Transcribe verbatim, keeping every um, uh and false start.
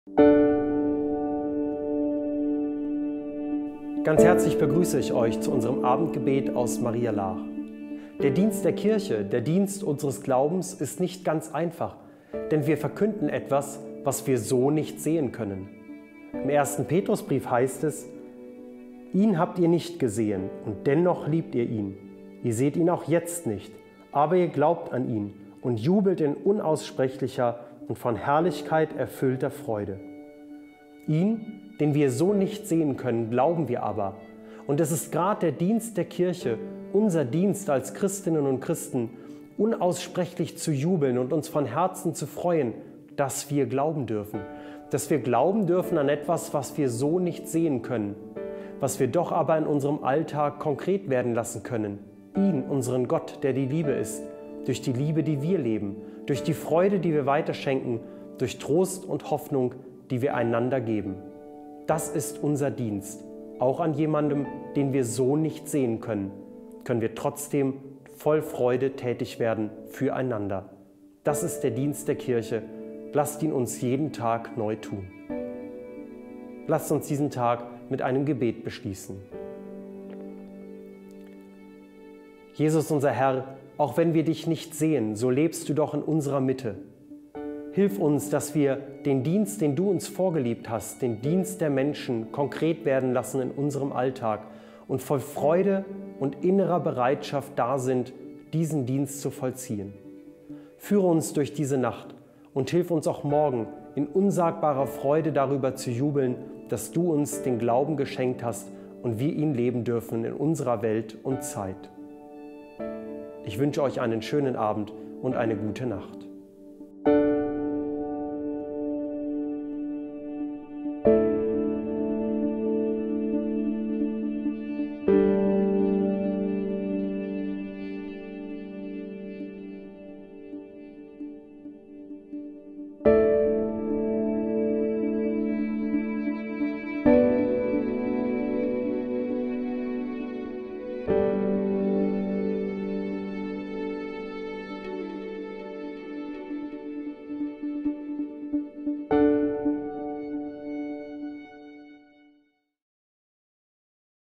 Ganz herzlich begrüße ich euch zu unserem Abendgebet aus Maria Laach. Der Dienst der Kirche, der Dienst unseres Glaubens ist nicht ganz einfach, denn wir verkünden etwas, was wir so nicht sehen können. Im ersten Petrusbrief heißt es: Ihn habt ihr nicht gesehen und dennoch liebt ihr ihn. Ihr seht ihn auch jetzt nicht, aber ihr glaubt an ihn und jubelt in unaussprechlicher und von Herrlichkeit erfüllter Freude. Ihn, den wir so nicht sehen können, glauben wir aber. Und es ist gerade der Dienst der Kirche, unser Dienst als Christinnen und Christen, unaussprechlich zu jubeln und uns von Herzen zu freuen, dass wir glauben dürfen. Dass wir glauben dürfen an etwas, was wir so nicht sehen können, was wir doch aber in unserem Alltag konkret werden lassen können. Ihn, unseren Gott, der die Liebe ist, durch die Liebe, die wir leben, durch die Freude, die wir weiterschenken, durch Trost und Hoffnung, die wir einander geben. Das ist unser Dienst. Auch an jemandem, den wir so nicht sehen können, können wir trotzdem voll Freude tätig werden füreinander. Das ist der Dienst der Kirche. Lasst ihn uns jeden Tag neu tun. Lasst uns diesen Tag mit einem Gebet beschließen. Jesus, unser Herr, auch wenn wir dich nicht sehen, so lebst du doch in unserer Mitte. Hilf uns, dass wir den Dienst, den du uns vorgelebt hast, den Dienst der Menschen konkret werden lassen in unserem Alltag und voll Freude und innerer Bereitschaft da sind, diesen Dienst zu vollziehen. Führe uns durch diese Nacht und hilf uns auch morgen in unsagbarer Freude darüber zu jubeln, dass du uns den Glauben geschenkt hast und wir ihn leben dürfen in unserer Welt und Zeit. Ich wünsche euch einen schönen Abend und eine gute Nacht.